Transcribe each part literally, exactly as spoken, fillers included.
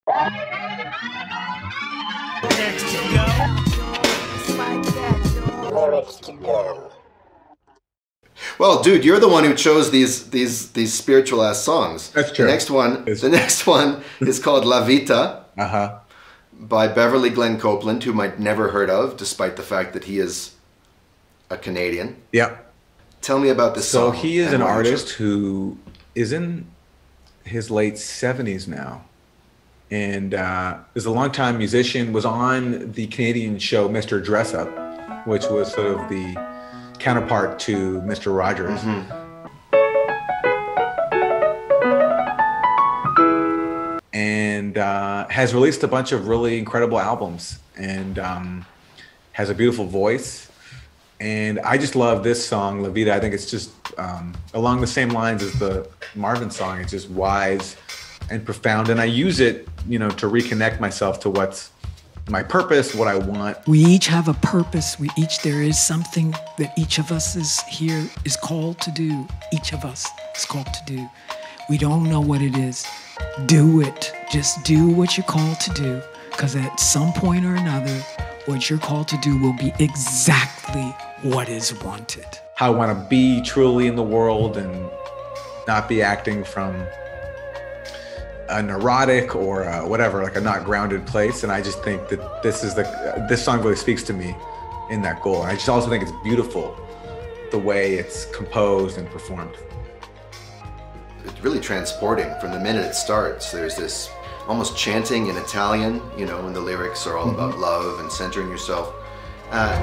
Next to go. Lyrics to go. Well, dude, you're the one who chose these these these spiritual ass songs. That's true. The next one, It's- the next one is called La Vita Uh-huh. by Beverly Glenn Copeland, whom I'd never heard of, despite the fact that he is a Canadian. Yeah. Tell me about this So song. he is and an why you chose artist it. who is in his late seventies now, and uh, is a longtime musician, was on the Canadian show Mister Dress Up, which was sort of the counterpart to Mister Rogers. Mm-hmm. And uh, has released a bunch of really incredible albums, and um, has a beautiful voice. And I just love this song, La Vida. I think it's just um, along the same lines as the Marvin song. It's just wise and profound. And I use it, you know, to reconnect myself to what's my purpose, what I want. We each have a purpose. We each, there is something that each of us is here, is called to do. Each of us is called to do. We don't know what it is. Do it. Just do what you're called to do. Because at some point or another, what you're called to do will be exactly what is wanted. How I want to be truly in the world and not be acting from a neurotic or a whatever, like a not grounded place. And I just think that this is the, this song really speaks to me in that goal. And I just also think it's beautiful the way it's composed and performed. It's really transporting from the minute it starts. There's this almost chanting in Italian, you know, and the lyrics are all mm-hmm. about love and centering yourself. Uh,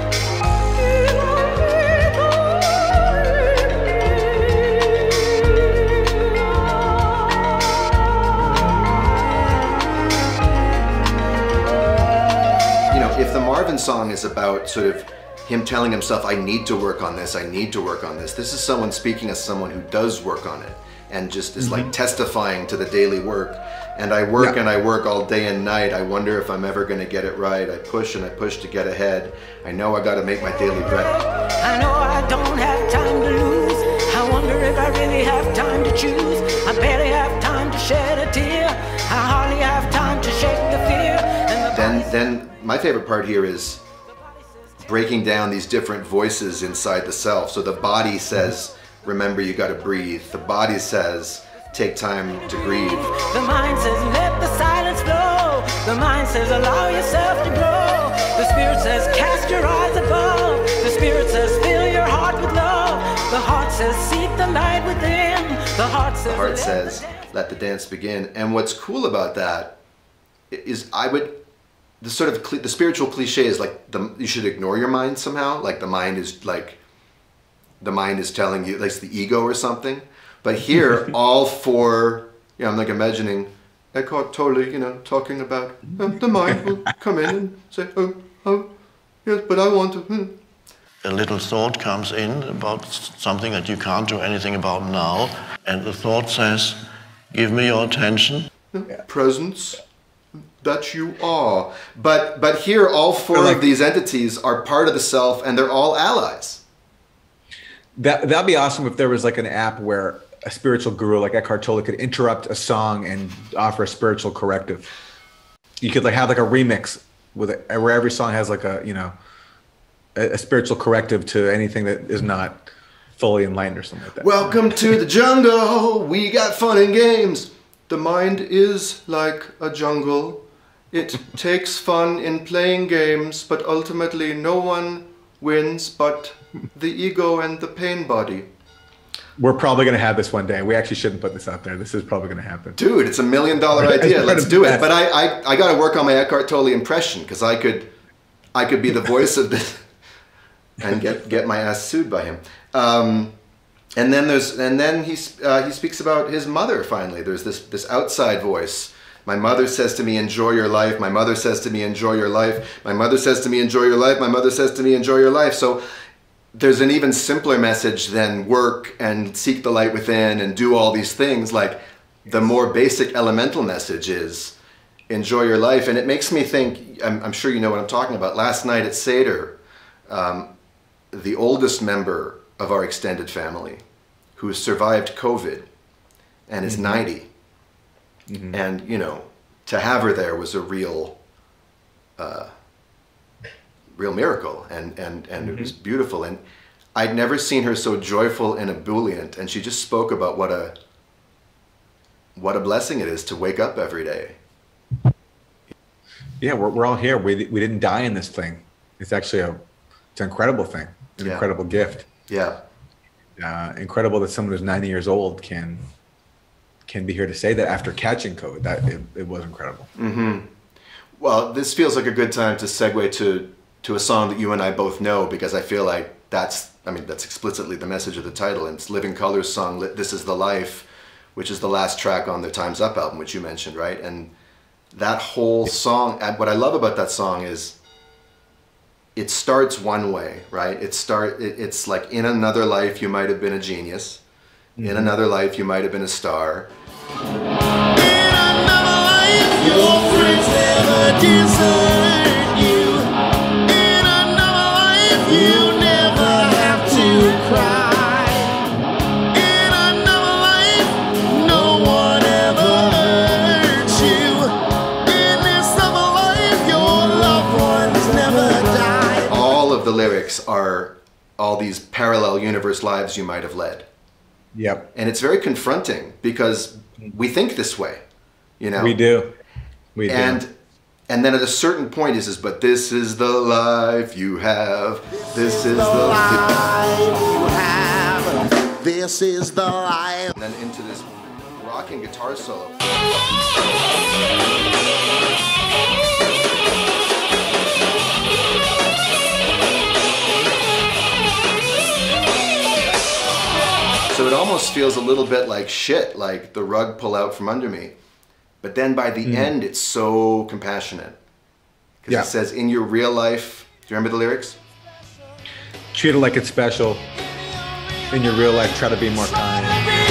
you know, if the Marvin song is about sort of him telling himself, I need to work on this, I need to work on this, this is someone speaking as someone who does work on it and just is mm-hmm. like testifying to the daily work. And I work yeah. and I work all day and night. I wonder if I'm ever going to get it right. I push and I push to get ahead. I know I got to make my daily bread. I know I don't have time to lose. I wonder if I really have time to choose. I barely have time to shed a tear. I hardly have time to shake the fear. And the then, then my favorite part here is breaking down these different voices inside the self. So the body says, remember, you got to breathe. The body says, take time to grieve. The mind says, let the silence flow. The mind says, allow yourself to grow. The spirit says, cast your eyes above. The spirit says, fill your heart with love. The heart says, seek the light within. The heart says, the heart says, let the dance begin. And what's cool about that is I would, the sort of, the spiritual cliche is like, the, you should ignore your mind somehow. Like the mind is like, the mind is telling you, like it's the ego or something. But here, all four, yeah, I'm like imagining Eckhart Tolle, you know, talking about uh, the mind will come in and say, oh, oh, yes, but I want to. Hmm. A little thought comes in about something that you can't do anything about now, and the thought says, give me your attention. Yeah. Presence that you are. But, but here, all four like, of these entities are part of the self, and they're all allies. That, that'd be awesome if there was like an app where a spiritual guru like Eckhart Tolle could interrupt a song and offer a spiritual corrective. You could like have like a remix with it where every song has like a, you know, a, a spiritual corrective to anything that is not fully enlightened or something like that. Welcome to the jungle. We got fun and games. The mind is like a jungle. It takes fun in playing games, but ultimately no one wins but the ego and the pain body. We're probably going to have this one day. We actually shouldn't put this out there. This is probably going to happen. Dude, it's a million dollar idea. Let's do it. But I, I, I got to work on my Eckhart Tolle impression because I could, I could be the voice of this and get get my ass sued by him. Um, and then there's and then he uh, he speaks about his mother. Finally, there's this this outside voice. My mother says to me, enjoy your life. My mother says to me, enjoy your life. My mother says to me, enjoy your life. My mother says to me, enjoy your life. So there's an even simpler message than work and seek the light within and do all these things. Like the more basic elemental message is enjoy your life. And it makes me think, I'm, I'm sure you know what I'm talking about. Last night at Seder, um, the oldest member of our extended family who survived COVID and is mm-hmm. ninety. Mm-hmm. And, you know, to have her there was a real, uh, real miracle, and and and mm-hmm. it was beautiful. And I'd never seen her so joyful and ebullient, and she just spoke about what a what a blessing it is to wake up every day. Yeah, we're we're all here. We we didn't die in this thing. It's actually a it's an incredible thing, an yeah. incredible gift. Yeah, uh, incredible that someone who's ninety years old can can be here to say that after catching COVID. That it, it was incredible. Mm-hmm. Well, this feels like a good time to segue to to a song that you and I both know, because I feel like that's, I mean, that's explicitly the message of the title, and it's Living Colour's song, This Is the Life, which is the last track on the Time's Up album, which you mentioned, right? And that whole song, what I love about that song is it starts one way, right? It start, it, it's like, in another life you might have been a genius. Mm-hmm. In another life you might have been a star. In another life your friends never desert you. In another life you never have to cry. In another life no one ever hurts you. In this other life your loved ones never die. All of the lyrics are all these parallel universe lives you might have led. Yep. And it's very confronting because we think this way, you know. We do. We do. And and then at a certain point he says, but this is the life you have. This is the life you have. This is the life. And then into this rocking guitar solo. So it almost feels a little bit like shit, like the rug pull out from under me. But then by the mm. end, it's so compassionate. Because yeah. it says, in your real life, do you remember the lyrics? Treat it like it's special. In your real life, try to be more kind.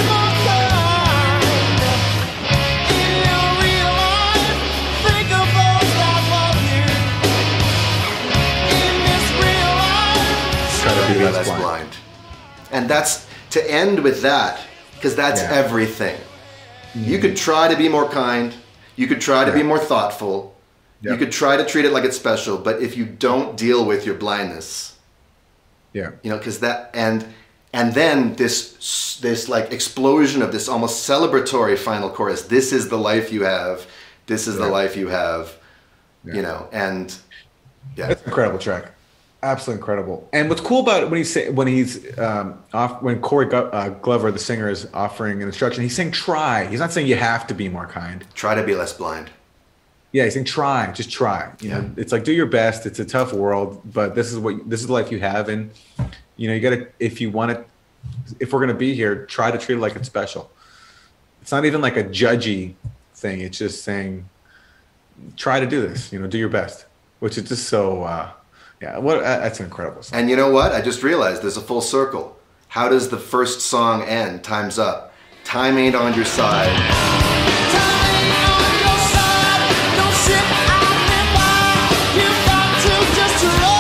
Try to be less blind. blind. And that's... to end with that, because that's yeah. everything. Mm-hmm. You could try to be more kind. You could try to yeah. be more thoughtful. Yep. You could try to treat it like it's special. But if you don't deal with your blindness, yeah, you know, because that and and then this this like explosion of this almost celebratory final chorus. This is the life you have. This is yeah. the life you have. Yeah. You know, and yeah, it's an incredible track. Absolutely incredible. And what's cool about it when he's when he's um, off when Corey Go- uh, Glover, the singer, is offering an instruction, he's saying try. He's not saying you have to be more kind. Try to be less blind. Yeah, he's saying try, just try. You yeah. know, it's like do your best. It's a tough world, but this is what this is the life you have, and you know you got to if you want it. If we're gonna be here, try to treat it like it's special. It's not even like a judgy thing. It's just saying try to do this. You know, do your best, which is just so. Uh, Yeah, what that's an incredible song. And you know what? I just realized there's a full circle. How does the first song end? Time's up. Time ain't on your side. Time ain't on your side. Don't sit out and by. You got to just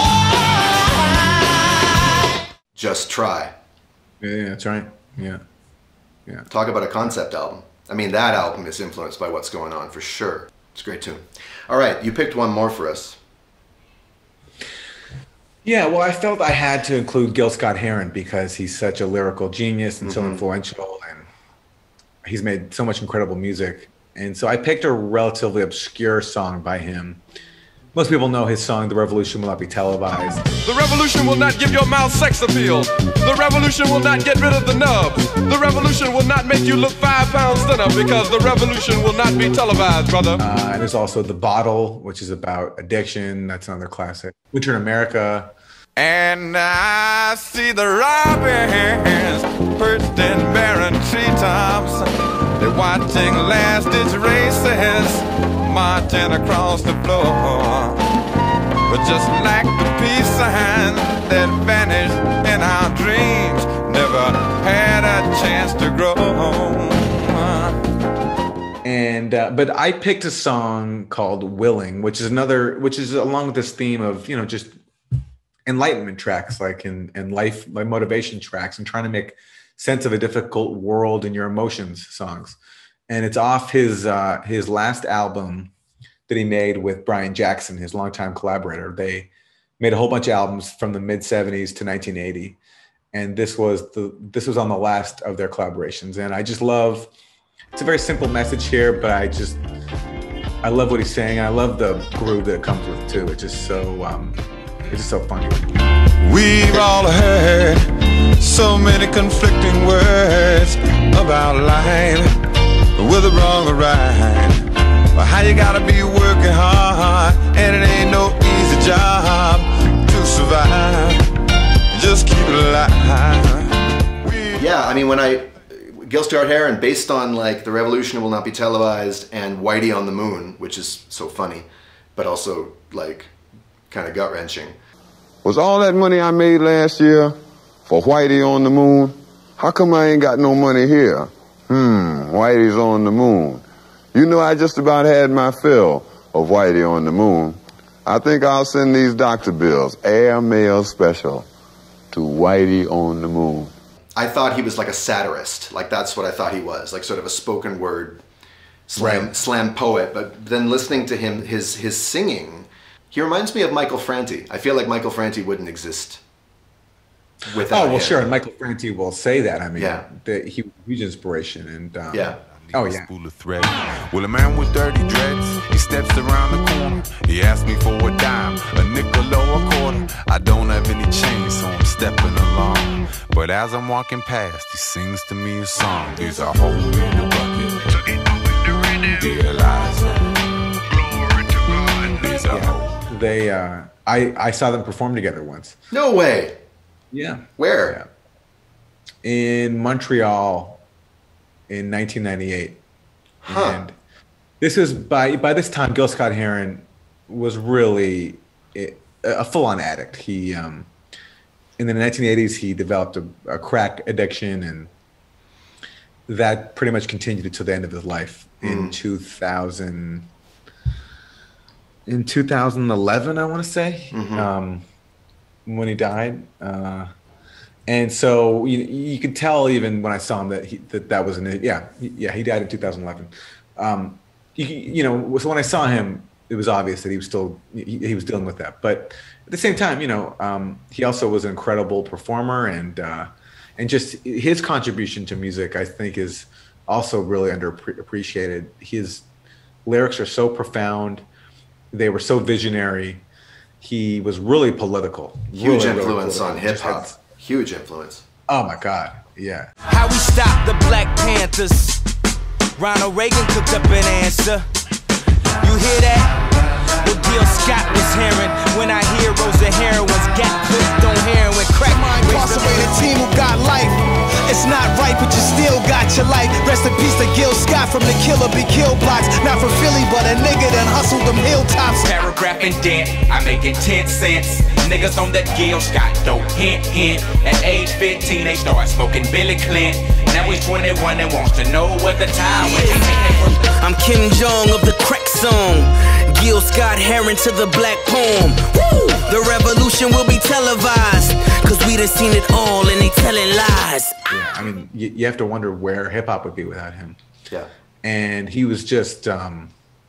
try. Just try. Yeah, that's right. Yeah. Yeah. Talk about a concept album. I mean, that album is influenced by what's going on for sure. It's a great tune. All right, you picked one more for us. Yeah, well, I felt I had to include Gil Scott-Heron because he's such a lyrical genius and mm-hmm. so influential, and he's made so much incredible music. And so I picked a relatively obscure song by him. Most people know his song, The Revolution Will Not Be Televised. The revolution will not give your mouth sex appeal. The revolution will not get rid of the nub. The revolution will not make you look five pounds thinner because the revolution will not be televised, brother. Uh, and there's also The Bottle, which is about addiction. That's another classic. Winter in America. And I see the robins perched in barren treetops. They're watching last-ditch races marching across the floor. But just like the peace sign that vanished in our dreams, never had a chance to grow. And uh, but I picked a song called "Willing," which is another, which is along with this theme of you know just enlightenment tracks, like in and life, like motivation tracks, and trying to make sense of a difficult world in your emotions songs. and it's off his uh, his last album that he made with Brian Jackson, his longtime collaborator. They made a whole bunch of albums from the mid seventies to nineteen eighty, and this was the this was on the last of their collaborations. And I just love. It's a very simple message here, but I just I love what he's saying. I love the groove that it comes with too. It's just so um, it's just so funny. We've all heard so many conflicting words about life, whether wrong or right. But how you gotta be working hard, and it ain't no easy job to survive. Just keep it alive. We Yeah, I mean, when I Scott-Heron, based on like The Revolution Will Not Be Televised and Whitey on the Moon, which is so funny, but also like kind of gut wrenching. Was all that money I made last year for Whitey on the Moon? How come I ain't got no money here? Hmm, Whitey's on the moon. You know, I just about had my fill of Whitey on the Moon. I think I'll send these doctor bills, air mail special, to Whitey on the Moon. I thought he was like a satirist, like that's what I thought he was, like sort of a spoken word slam, Right. slam poet. But then listening to him, his his singing, he reminds me of Michael Franti. I feel like Michael Franti wouldn't exist without Oh well, him. sure. And Michael Franti will say that. I mean, Yeah. that he huge inspiration and um, Yeah. Oh yeah. spool of thread. Well, a man with dirty dreads, he steps around the corner. He asks me for a dime, a nickel or a quarter. I don't have any change, so I'm stepping along. But as I'm walking past, he sings to me a song. There's a hole in the bucket. Dear Eliza. Glory to God. There's a hole. They, uh, I, I saw them perform together once. No way. Yeah. Where? Yeah. In Montreal in nineteen ninety-eight. Huh. And this is by by this time, Gil Scott-Heron was really a, a full-on addict. He um, in the nineteen eighties he developed a, a crack addiction, and that pretty much continued until the end of his life in Mm. two thousand. In two thousand eleven, I want to say, Mhm. um, when he died. Uh, and so you, you could tell even when I saw him that he, that, that was an, yeah, yeah, he died in two thousand eleven. Um, you, you know, so when I saw him, it was obvious that he was still, he, he was dealing with that. But at the same time, you know, um, he also was an incredible performer, and, uh, and just his contribution to music, I think, is also really underappreciated. His lyrics are so profound. They were so visionary. He was really political. Huge really, influence really on hip just had- hop. Huge influence. Oh my God, yeah. How we stop the Black Panthers. Ronald Reagan cooked up an answer. You hear that? What Gil Scott was hearing when our heroes and heroines got hooked on heroin crack. Incarcerated team who got life. It's not right, but you still got your life. Rest in peace to Gil Scott from the Killer Be Killed blocks. Not from Philly, but a nigga that hustled them hilltops. Paragraph and dent, I make it ten cents. Niggas on that Gil Scott dope, hint, hint. At age fifteen, they start smoking Billy Clint. Now he's twenty-one and wants to know what the time is. I'm Kim Jong of the crack song. Gil Scott-Heron to the black poem. Woo! The revolution will be televised. Cause we done seen it all and they telling lies. Yeah, I mean, you, you have to wonder where hip hop would be without him. Yeah. And he was just, um,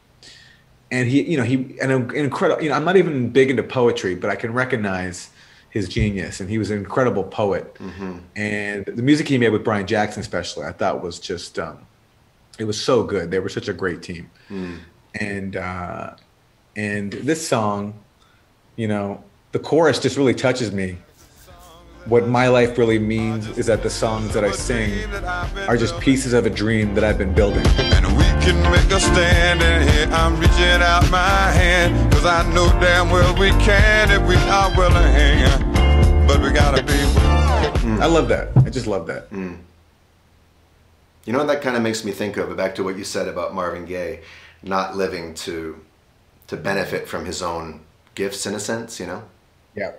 and he, you know, he, an incredible, you know, I'm not even big into poetry, but I can recognize his genius. And he was an incredible poet. Mm-hmm. And the music he made with Brian Jackson, especially, I thought was just, um, it was so good. They were such a great team. Mm. And, uh, and this song, you know, the chorus just really touches me. What my life really means is that the songs that I sing are just pieces of a dream that I've been building. And we can make a stand in here. I'm reaching out my hand, cause I know damn well we can if we are willing. But we gotta be willing. Mm. I love that. I just love that. Mm. You know what that kind of makes me think of? Back to what you said about Marvin Gaye, not living to to benefit from his own gifts in a sense, you know? Yeah.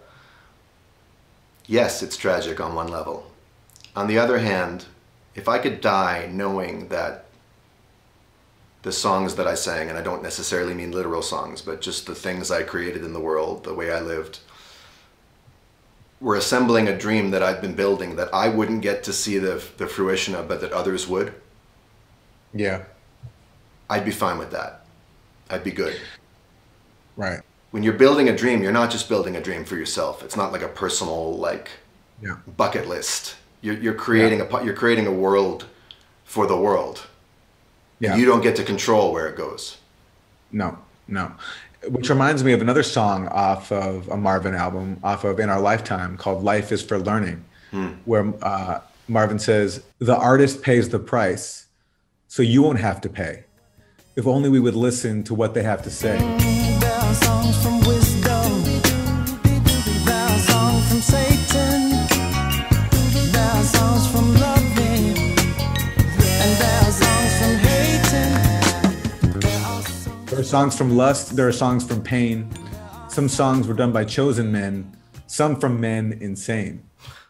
Yes, it's tragic on one level. On the other hand, if I could die knowing that the songs that I sang, and I don't necessarily mean literal songs, but just the things I created in the world, the way I lived, were assembling a dream that I'd been building that I wouldn't get to see the, the fruition of, but that others would, Yeah. I'd be fine with that. I'd be good. Right. When you're building a dream, you're not just building a dream for yourself. It's not like a personal like yeah. bucket list. You're, you're creating yeah. a you're creating a world for the world. Yeah. And you don't get to control where it goes. No, no. Which reminds me of another song off of a Marvin album, off of In Our Lifetime, called Life is for Learning, hmm. where uh, Marvin says, the artist pays the price, so you won't have to pay. If only we would listen to what they have to say. There are songs from wisdom. There are songs from Satan. There are songs from loving. And there are songs from hating. There are, songs there are songs from lust. There are songs from pain. Some songs were done by chosen men. Some from men insane.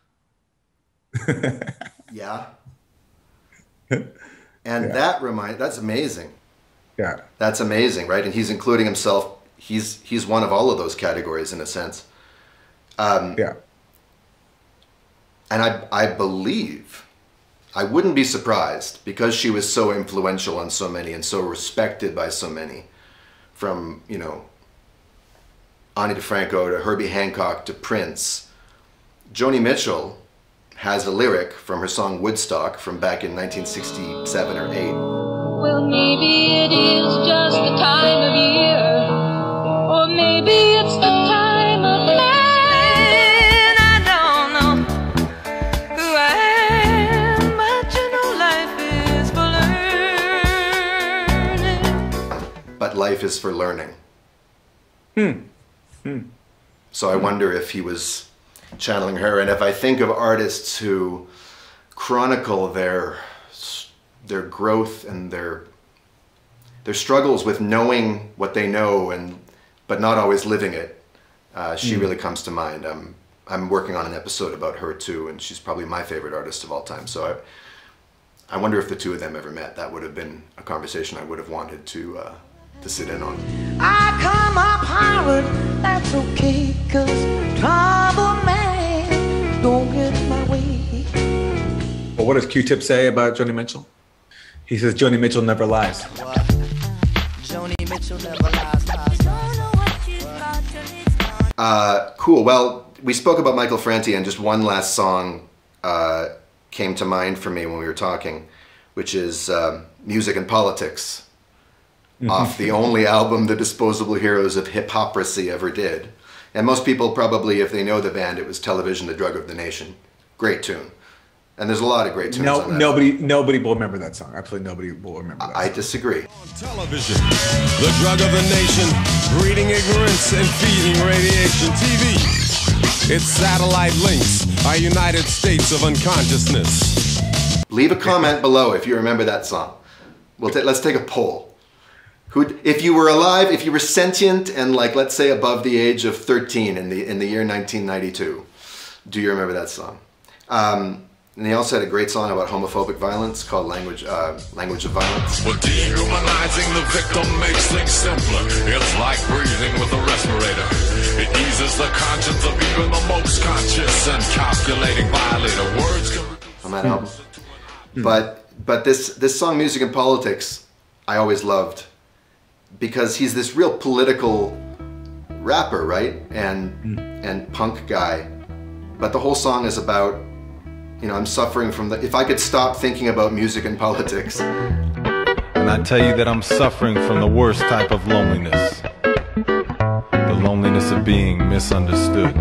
Yeah. And yeah. that remind that's amazing. Yeah. That's amazing, right? And he's including himself. He's he's one of all of those categories in a sense. Um, yeah. And I I believe, I wouldn't be surprised, because she was so influential on so many and so respected by so many, from, you know, Ani DeFranco to Herbie Hancock to Prince. Joni Mitchell has a lyric from her song Woodstock from back in nineteen sixty-seven or eight. Well, maybe it is just the time of year, or maybe it's the time of man. I don't know who I am, but you know life is for learning. But life is for learning. Hmm. Hmm. So I wonder if he was channeling her, and if I think of artists who chronicle their their growth and their their struggles with knowing what they know and but not always living it, uh, she mm. really comes to mind. I'm I'm working on an episode about her too, and she's probably my favorite artist of all time. So I I wonder if the two of them ever met. That would have been a conversation I would have wanted to uh, to sit in on. I come up Howard, that's okay, 'cause trouble man don't get in my way. Well, what does Q-Tip say about Joni Mitchell? He says Joni Mitchell never lies. What? Joni Mitchell never lies. Uh, cool. Well, we spoke about Michael Franti, and just one last song uh, came to mind for me when we were talking, which is uh, Music and Politics, off the only album the Disposable Heroes of Hip-Hoprisy ever did. And most people probably, if they know the band, it was Television, the Drug of the Nation. Great tune. And there's a lot of great tunes no, on that. Nobody, nobody will remember that song. Absolutely nobody will remember that I song. disagree. On television, the drug of the nation, breeding ignorance and feeding radiation. T V, its satellite links, our United States of unconsciousness. Leave a comment below if you remember that song. We'll ta let's take a poll. Who, if you were alive, if you were sentient and, like, let's say above the age of thirteen in the in the year nineteen ninety-two, do you remember that song? Um, And he also had a great song about homophobic violence called Language uh, Language of Violence. Well, dehumanizing the victim makes things simpler. It's like breathing with a respirator. It eases the conscience of even the most conscious and calculating violator. Words can... On that album. But but this, this song, Music and Politics, I always loved, because he's this real political rapper, right? And, and punk guy. But the whole song is about, you know, I'm suffering from the, if I could stop thinking about music and politics. And I tell you that I'm suffering from the worst type of loneliness. The loneliness of being misunderstood.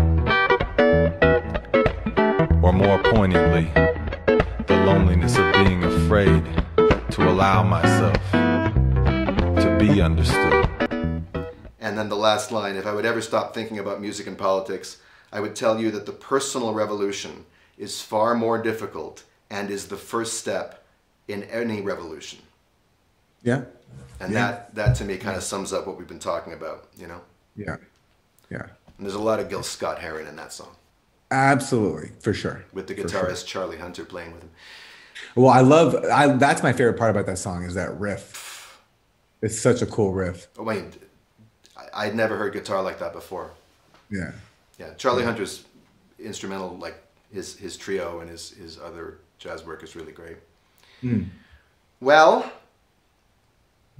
Or more poignantly, the loneliness of being afraid to allow myself to be understood. And then the last line, if I would ever stop thinking about music and politics, I would tell you that the personal revolution is far more difficult and is the first step in any revolution. Yeah. And yeah. that, that to me kind of sums up what we've been talking about, you know? Yeah. Yeah. And there's a lot of Gil Scott-Heron in that song. Absolutely, for sure. With the guitarist sure. Charlie Hunter playing with him. Well, I love, I, that's my favorite part about that song is that riff. It's such a cool riff. Oh, wait, I, I'd never heard guitar like that before. Yeah. Yeah, Charlie yeah. Hunter's instrumental, like, His, his trio and his, his other jazz work is really great. Mm. Well,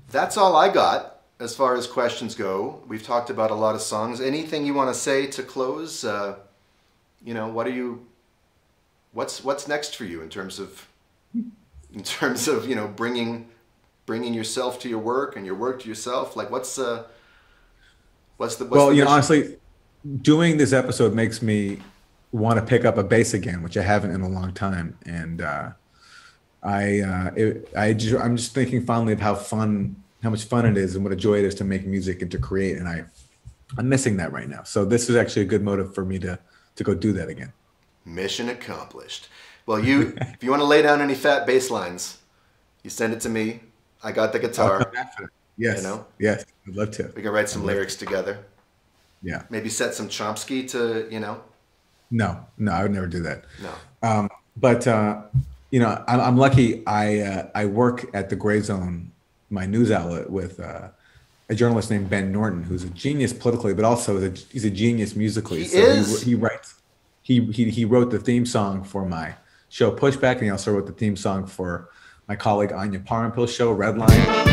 that's all I got as far as questions go. We've talked about a lot of songs. Anything you want to say to close? Uh, you know, what are you? What's what's next for you in terms of in terms of you know bringing bringing yourself to your work and your work to yourself? Like, what's uh, what's the what's well, the you know, mission? honestly, doing this episode makes me want to pick up a bass again, which I haven't in a long time, and uh, I uh, it, I just, I'm just thinking fondly of how fun, how much fun it is, and what a joy it is to make music and to create, and I I'm missing that right now. So this is actually a good motive for me to to go do that again. Mission accomplished. Well, you if you want to lay down any fat bass lines, you send it to me. I got the guitar. I'll come back for it. Yes, you know? Yes, I'd love to. We can write some lyrics together. Yeah. Maybe set some Chomsky to, you know. No, no, I would never do that. No. Um, but uh, you know, I'm, I'm lucky. I uh, I work at the Gray Zone, my news outlet, with uh, a journalist named Ben Norton, who's a genius politically, but also a, he's a genius musically. He so is. He, he writes. He, he he wrote the theme song for my show Pushback, and he also wrote the theme song for my colleague Anya Parampil's show Redline.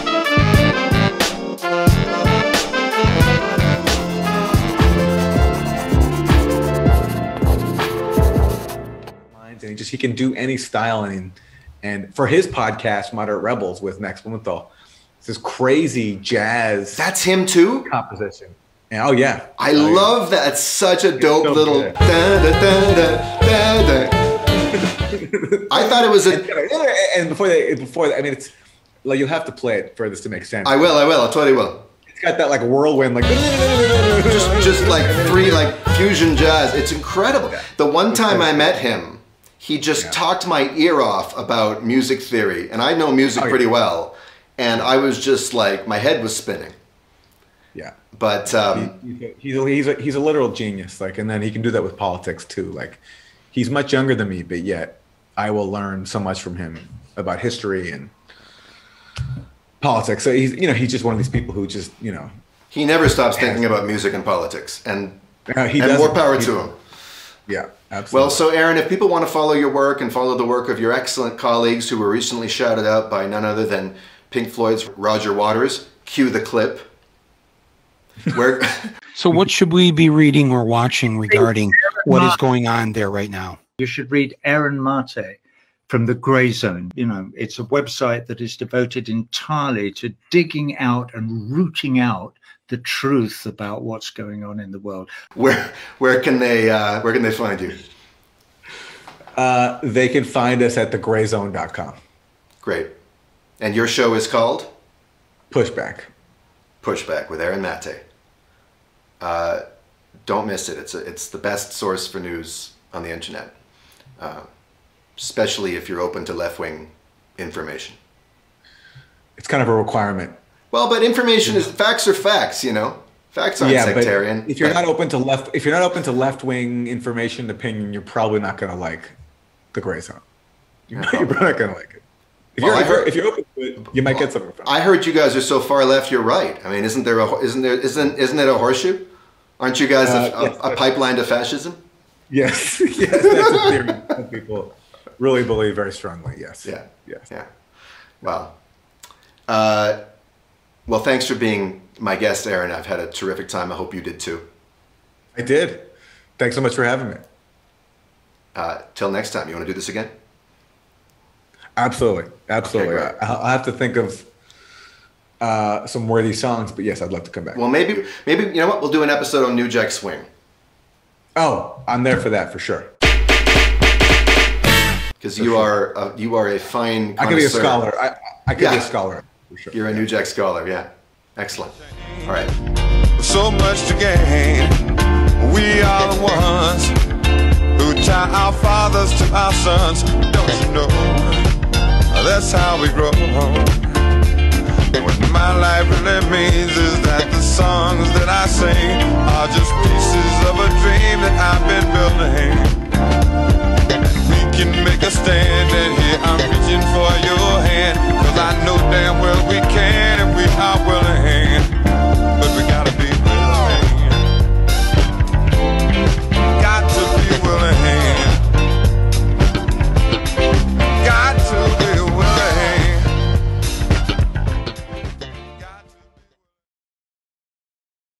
And he just he can do any style, and and for his podcast Moderate Rebels with Max Blumenthal, it's this crazy jazz. That's him too. Composition. And, oh yeah, I oh, love yeah. that. It's such a dope so little. good. Da, da, da, da, da, da. I thought it was a. And before they before I mean it's like you'll have to play it for this to make sense. I will. I will. I totally will. It's got that like whirlwind, like just just like free like fusion jazz. It's incredible. The one time I met him, he just yeah. talked my ear off about music theory, and I know music oh, yeah. pretty well, and I was just like my head was spinning. Yeah, but um, he, he's a, he's a, he's a literal genius. Like, and then he can do that with politics too. Like, he's much younger than me, but yet I will learn so much from him about history and politics. So he's you know he's just one of these people who just you know he never stops thinking about music and politics, and uh, he and more power he, to him. Yeah, absolutely. Well, so Aaron, if people want to follow your work and follow the work of your excellent colleagues who were recently shouted out by none other than Pink Floyd's Roger Waters, cue the clip. Where? So what should we be reading or watching regarding what is going on there right now? You should read Aaron Maté from the Gray Zone. You know, it's a website that is devoted entirely to digging out and rooting out the truth about what's going on in the world. Where where can they uh, where can they find you? Uh, they can find us at the gray zone dot com. Great. And your show is called? Pushback. Pushback with Aaron Maté. Uh, don't miss it. It's a, it's the best source for news on the internet, uh, especially if you're open to left-wing information. It's kind of a requirement. Well, but information is facts are facts. You know, facts aren't yeah, sectarian. But if you're but, not open to left, if you're not open to left-wing information, opinion, you're probably not going to like the Gray Zone. You're, yeah, you're probably not going to like it. If well, you're, I heard, if you're open to it, you might well, get something from it. I heard you guys are so far left, you're right. I mean, isn't there a isn't there isn't isn't it a horseshoe? Aren't you guys Uh, a, yes, a, a pipeline to fascism? Yes, yes, that's a theory that people really believe very strongly. Yes. Yeah. Yes. Yeah. Wow. Uh, well, thanks for being my guest, Aaron. I've had a terrific time. I hope you did too. I did. Thanks so much for having me. Uh, till next time. You want to do this again? Absolutely. Absolutely. Okay, I'll, I'll have to think of uh, some worthy songs, but yes, I'd love to come back. Well, maybe, maybe you know what? We'll do an episode on New Jack Swing. Oh, I'm there for that for sure. Because you are a, you are a fine connoisseur. I could be a scholar. I, I could yeah. be a scholar for sure. You're a New Jack scholar. Yeah. Excellent. All right. So much to gain. We are the ones who tie our fathers to our sons. Don't you know? That's how we grow. What my life really means is that the songs that I sing